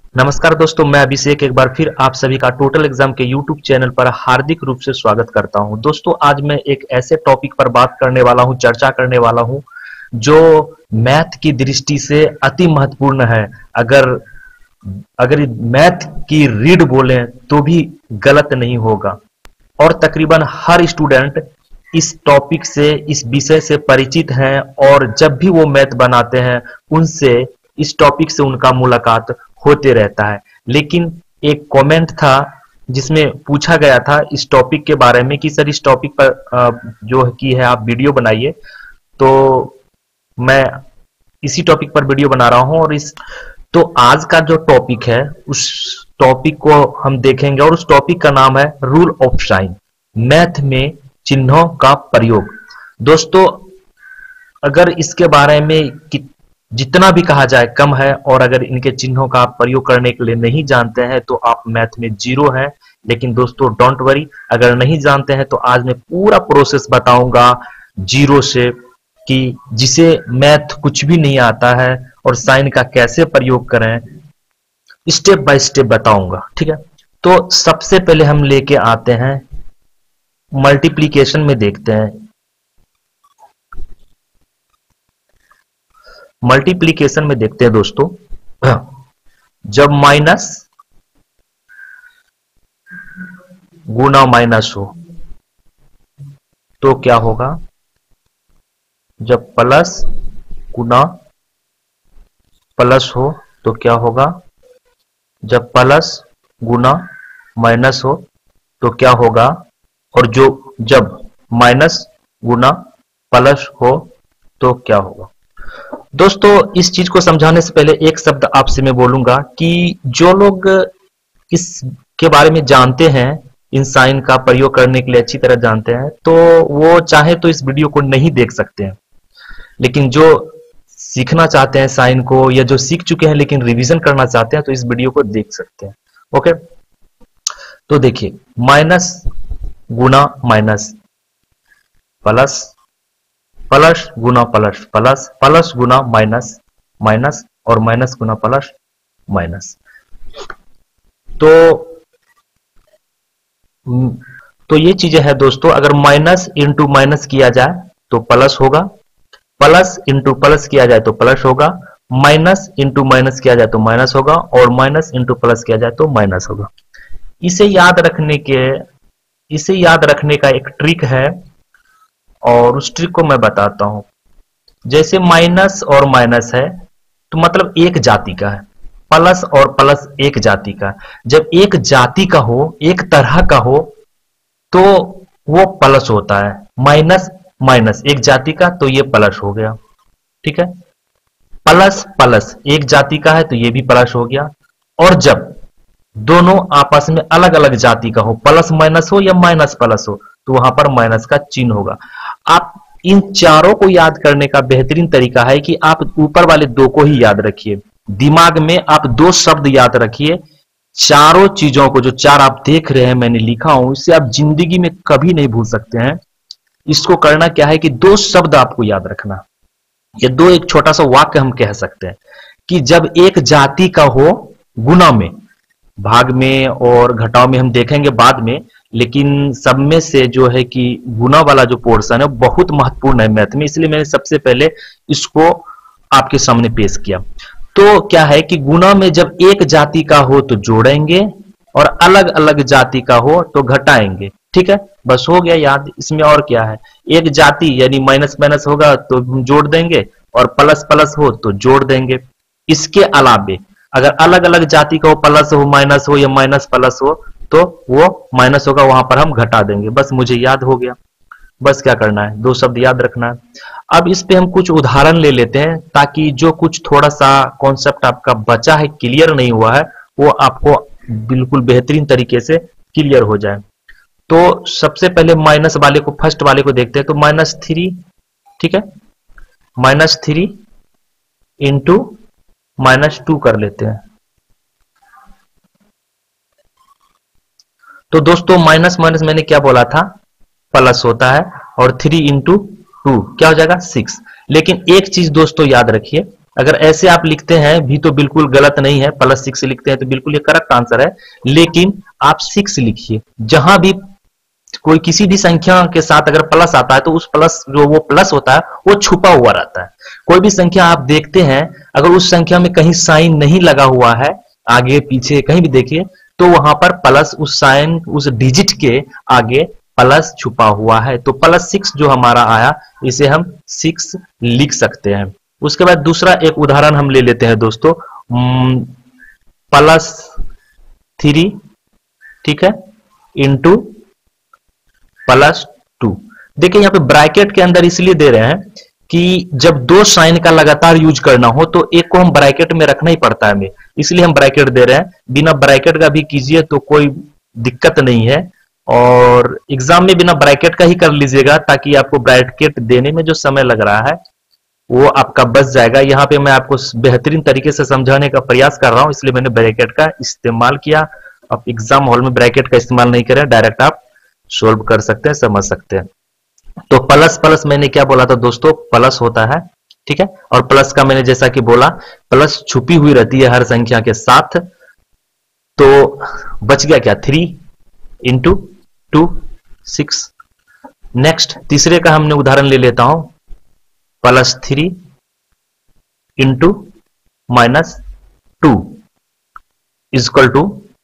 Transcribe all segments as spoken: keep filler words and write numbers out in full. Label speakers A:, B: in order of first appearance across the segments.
A: नमस्कार दोस्तों, मैं अभिषेक एक बार फिर आप सभी का टोटल एग्जाम के यूट्यूब चैनल पर हार्दिक रूप से स्वागत करता हूं। दोस्तों, आज मैं एक ऐसे टॉपिक पर बात करने वाला हूं, चर्चा करने वाला हूं, जो मैथ की दृष्टि से अति महत्वपूर्ण है। अगर अगर मैथ की रीड बोलें तो भी गलत नहीं होगा और तकरीबन हर स्टूडेंट इस टॉपिक से, इस विषय से परिचित हैं और जब भी वो मैथ बनाते हैं उनसे इस टॉपिक से उनका मुलाकात होते रहता है। लेकिन एक कमेंट था जिसमें पूछा गया था इस टॉपिक के बारे में कि सर इस टॉपिक पर अ, जो की है आप वीडियो बनाइए, तो मैं इसी टॉपिक पर वीडियो बना रहा हूं। और इस तो आज का जो टॉपिक है उस टॉपिक को हम देखेंगे और उस टॉपिक का नाम है रूल ऑफ साइन, मैथ में चिन्हों का प्रयोग। दोस्तों, अगर इसके बारे में कि जितना भी कहा जाए कम है और अगर इनके चिन्हों का आप प्रयोग करने के लिए नहीं जानते हैं तो आप मैथ में जीरो हैं। लेकिन दोस्तों डोंट वरी, अगर नहीं जानते हैं तो आज मैं पूरा प्रोसेस बताऊंगा जीरो से, कि जिसे मैथ कुछ भी नहीं आता है और साइन का कैसे प्रयोग करें, स्टेप बाय स्टेप बताऊंगा। ठीक है, तो सबसे पहले हम लेके आते हैं मल्टीप्लीकेशन में। देखते हैं मल्टीप्लीकेशन में देखते हैं दोस्तों, जब माइनस गुना माइनस हो तो क्या होगा, जब प्लस गुना प्लस हो तो क्या होगा, जब प्लस गुना माइनस हो तो क्या होगा, और जो जब माइनस गुना प्लस हो तो क्या होगा। दोस्तों, इस चीज को समझाने से पहले एक शब्द आपसे मैं बोलूंगा कि जो लोग इसके बारे में जानते हैं, इन साइन का प्रयोग करने के लिए अच्छी तरह जानते हैं, तो वो चाहे तो इस वीडियो को नहीं देख सकते हैं। लेकिन जो सीखना चाहते हैं साइन को, या जो सीख चुके हैं लेकिन रिवीजन करना चाहते हैं, तो इस वीडियो को देख सकते हैं। ओके, तो देखिए, माइनस गुना माइनस प्लस, प्लस गुना प्लस प्लस, प्लस गुना माइनस माइनस, और माइनस गुना प्लस माइनस। तो तो ये चीजें है दोस्तों। अगर माइनस इंटू माइनस किया जाए तो प्लस होगा, प्लस इंटू प्लस किया जाए तो प्लस होगा, माइनस इंटू माइनस किया जाए तो माइनस होगा, और माइनस इंटू प्लस किया जाए तो माइनस होगा। इसे याद रखने के इसे याद रखने का एक ट्रिक है और उस ट्रिक को मैं बताता हूं। जैसे माइनस और माइनस है तो मतलब एक जाति का है, प्लस और प्लस एक जाति का। जब एक जाति का हो, एक तरह का हो, तो वो प्लस होता है। माइनस माइनस एक जाति का, तो ये प्लस हो गया। ठीक है, प्लस प्लस एक जाति का है तो ये भी प्लस हो गया। और जब दोनों आपस में अलग अलग जाति का हो, प्लस माइनस हो या माइनस प्लस हो, तो वहां पर माइनस का चिन्ह होगा। आप इन चारों को याद करने का बेहतरीन तरीका है कि आप ऊपर वाले दो को ही याद रखिए। दिमाग में आप दो शब्द याद रखिए। चारों चीजों को, जो चार आप देख रहे हैं मैंने लिखा हूं, इसे आप जिंदगी में कभी नहीं भूल सकते हैं। इसको करना क्या है कि दो शब्द आपको याद रखना, ये दो एक छोटा सा वाक्य हम कह सकते हैं कि जब एक जाति का हो, गुना में, भाग में और घटाव में हम देखेंगे बाद में, लेकिन सब में से जो है कि गुना वाला जो पोर्शन है बहुत महत्वपूर्ण है मैथ में, इसलिए मैंने सबसे पहले इसको आपके सामने पेश किया। तो क्या है कि गुना में जब एक जाति का हो तो जोड़ेंगे और अलग अलग जाति का हो तो घटाएंगे। ठीक है, बस हो गया याद। इसमें और क्या है, एक जाति यानी माइनस माइनस होगा तो हम जोड़ देंगे, और प्लस प्लस हो तो जोड़ देंगे। इसके अलावे अगर अलग अलग जाति का हो, प्लस हो माइनस हो या माइनस प्लस हो, तो वो माइनस होगा, वहां पर हम घटा देंगे। बस मुझे याद हो गया। बस क्या करना है, दो शब्द याद रखना है। अब इस पे हम कुछ उदाहरण ले लेते हैं ताकि जो कुछ थोड़ा सा कॉन्सेप्ट आपका बचा है, क्लियर नहीं हुआ है, वो आपको बिल्कुल बेहतरीन तरीके से क्लियर हो जाए। तो सबसे पहले माइनस वाले को, फर्स्ट वाले को देखते हैं। तो माइनस थ्री, ठीक है, minus three into minus two कर लेते हैं। तो दोस्तों माइनस माइनस मैंने क्या बोला था, प्लस होता है, और थ्री इंटू टू क्या हो जाएगा, सिक्स। लेकिन एक चीज दोस्तों याद रखिए, अगर ऐसे आप लिखते हैं भी तो बिल्कुल गलत नहीं है, प्लस सिक्स लिखते हैं तो बिल्कुल ये करेक्ट आंसर है, लेकिन आप सिक्स लिखिए। जहां भी कोई किसी भी संख्या के साथ अगर प्लस आता है तो उस प्लस जो वो प्लस होता है वो छुपा हुआ रहता है। कोई भी संख्या आप देखते हैं, अगर उस संख्या में कहीं साइन नहीं लगा हुआ है, आगे पीछे कहीं भी देखिए, तो वहां पर प्लस उस साइन उस डिजिट के आगे प्लस छुपा हुआ है। तो प्लस सिक्स जो हमारा आया, इसे हम सिक्स लिख सकते हैं। उसके बाद दूसरा एक उदाहरण हम ले लेते हैं दोस्तों, प्लस थ्री, ठीक है, इंटू प्लस टू। देखिए यहाँ पे ब्रैकेट के अंदर इसलिए दे रहे हैं कि जब दो साइन का लगातार यूज करना हो तो एक को हम ब्रैकेट में रखना ही पड़ता है हमें, इसलिए हम ब्रैकेट दे रहे हैं। बिना ब्रैकेट का भी कीजिए तो कोई दिक्कत नहीं है, और एग्जाम में बिना ब्रैकेट का ही कर लीजिएगा, ताकि आपको ब्रैकेट देने में जो समय लग रहा है वो आपका बच जाएगा। यहाँ पे मैं आपको बेहतरीन तरीके से समझाने का प्रयास कर रहा हूं, इसलिए मैंने ब्रैकेट का इस्तेमाल किया। आप एग्जाम हॉल में ब्रैकेट का इस्तेमाल नहीं करें, डायरेक्ट आप सोल्व कर सकते हैं, समझ सकते हैं। तो प्लस प्लस मैंने क्या बोला था दोस्तों, प्लस होता है, ठीक है, और प्लस का मैंने जैसा कि बोला प्लस छुपी हुई रहती है हर संख्या के साथ। तो बच गया क्या, three into two, six. Next तीसरे का हमने उदाहरण ले लेता हूं, plus three into minus two equal two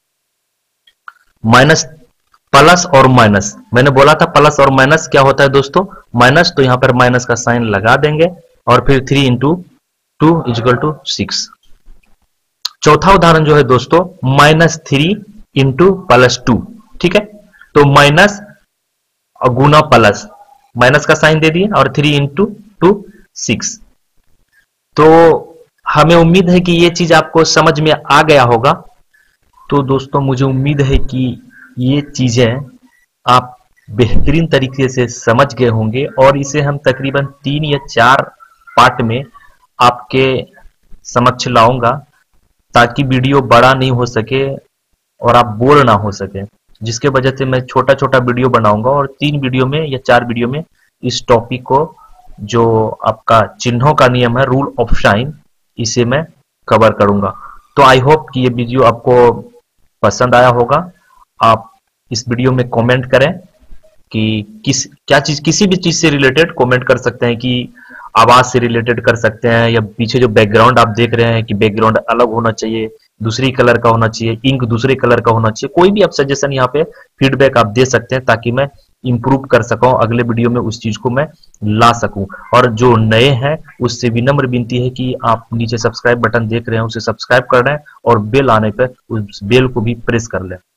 A: minus, plus और माइनस, मैंने बोला था प्लस और माइनस क्या होता है दोस्तों, माइनस, तो यहां पर माइनस का साइन लगा देंगे और फिर three into two equal two six. चौथा उदाहरण जो है दोस्तों, minus three into plus two, ठीक है, तो माइनस गुना प्लस, माइनस का साइन दे दिए और थ्री इंटू टू सिक्स। तो हमें उम्मीद है कि ये चीज आपको समझ में आ गया होगा। तो दोस्तों मुझे उम्मीद है कि ये चीजें आप बेहतरीन तरीके से समझ गए होंगे, और इसे हम तकरीबन तीन या चार पार्ट में आपके समक्ष लाऊंगा, ताकि वीडियो बड़ा नहीं हो सके और आप बोर ना हो सके, जिसके वजह से मैं छोटा छोटा वीडियो बनाऊंगा और तीन वीडियो में या चार वीडियो में इस टॉपिक को, जो आपका चिन्हों का नियम है, रूल ऑफ साइन, इसे मैं कवर करूंगा। तो आई होप कि ये वीडियो आपको पसंद आया होगा। आप इस वीडियो में कमेंट करें कि किस क्या चीज, किसी भी चीज से रिलेटेड कमेंट कर सकते हैं, कि आवाज से रिलेटेड कर सकते हैं, या पीछे जो बैकग्राउंड आप देख रहे हैं कि बैकग्राउंड अलग होना चाहिए, दूसरी कलर का होना चाहिए, इंक दूसरे कलर का होना चाहिए, कोई भी आप सजेशन यहाँ पे फीडबैक आप दे सकते हैं, ताकि मैं इंप्रूव कर सकूं, अगले वीडियो में उस चीज को मैं ला सकूं। और जो नए हैं उससे विनम्र विनती है कि आप नीचे सब्सक्राइब बटन देख रहे हैं उसे सब्सक्राइब कर लें, और बेल आने पर उस बेल को भी प्रेस कर लें,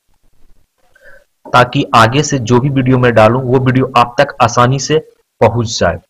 A: ताकि आगे से जो भी वीडियो मैं डालूं वो वीडियो आप तक आसानी से पहुंच जाए।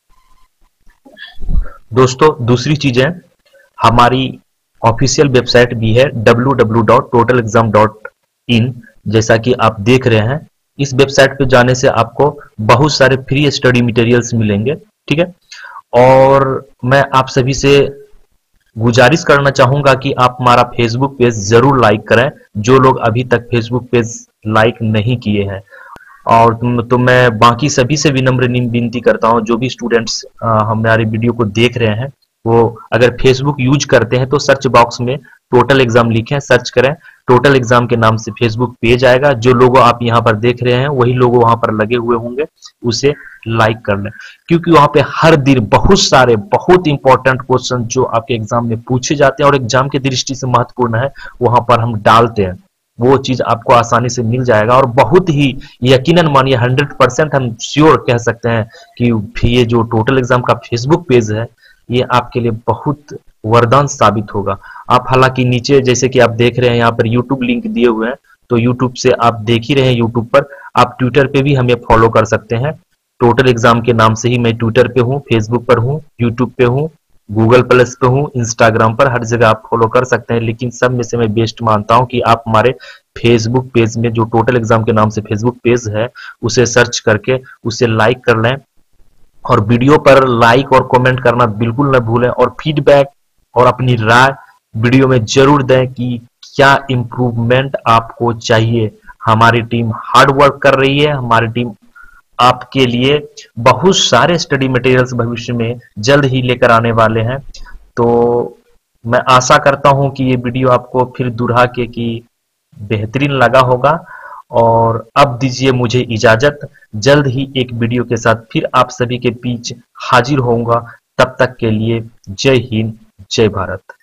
A: दोस्तों दूसरी चीज है, हमारी ऑफिशियल वेबसाइट भी है W W W dot total exam dot in, जैसा कि आप देख रहे हैं। इस वेबसाइट पे जाने से आपको बहुत सारे फ्री स्टडी मटेरियल्स मिलेंगे, ठीक है। और मैं आप सभी से गुजारिश करना चाहूंगा कि आप हमारा फेसबुक पेज जरूर लाइक करें, जो लोग अभी तक फेसबुक पेज लाइक नहीं किए हैं। और तो मैं बाकी सभी से विनम्र विनती करता हूं, जो भी स्टूडेंट्स हमारे वीडियो को देख रहे हैं, वो अगर फेसबुक यूज करते हैं तो सर्च बॉक्स में टोटल एग्जाम लिखें, सर्च करें, टोटल एग्जाम के नाम से फेसबुक पेज आएगा। जो लोगो आप यहाँ पर देख रहे हैं वही लोगो वहां पर लगे हुए होंगे, उसे लाइक कर लें, क्योंकि वहां पे हर दिन बहुत सारे बहुत इंपॉर्टेंट क्वेश्चन जो आपके एग्जाम में पूछे जाते हैं और एग्जाम की दृष्टि से महत्वपूर्ण है, वहां पर हम डालते हैं। वो चीज आपको आसानी से मिल जाएगा, और बहुत ही यकीनन मानिए हंड्रेड परसेंट हम श्योर कह सकते हैं कि ये जो टोटल एग्जाम का फेसबुक पेज है, ये आपके लिए बहुत वरदान साबित होगा। आप हालांकि नीचे जैसे कि आप देख रहे हैं यहाँ पर यूट्यूब लिंक दिए हुए हैं, तो यूट्यूब से आप देख ही रहे हैं यूट्यूब पर। आप ट्विटर पे भी हमें फॉलो कर सकते हैं, टोटल एग्जाम के नाम से ही मैं ट्विटर पे हूँ, फेसबुक पर हूँ, यूट्यूब पे हूँ, गूगल प्लस पे हूँ, इंस्टाग्राम पर, हर जगह आप फॉलो कर सकते हैं। लेकिन सब में से मैं बेस्ट मानता हूँ कि आप हमारे फेसबुक पेज में, जो टोटल एग्जाम के नाम से फेसबुक पेज है, उसे सर्च करके उसे लाइक कर लें, और वीडियो पर लाइक और कमेंट करना बिल्कुल न भूलें, और फीडबैक और अपनी राय वीडियो में जरूर दें कि क्या इंप्रूवमेंट आपको चाहिए। हमारी टीम हार्ड वर्क कर रही है, हमारी टीम आपके लिए बहुत सारे स्टडी मटेरियल्स भविष्य में जल्द ही लेकर आने वाले हैं। तो मैं आशा करता हूं कि ये वीडियो आपको फिर दुल्हा के की बेहतरीन लगा होगा। और अब दीजिए मुझे इजाजत, जल्द ही एक वीडियो के साथ फिर आप सभी के बीच हाजिर होऊंगा। तब तक के लिए जय हिंद, जय भारत।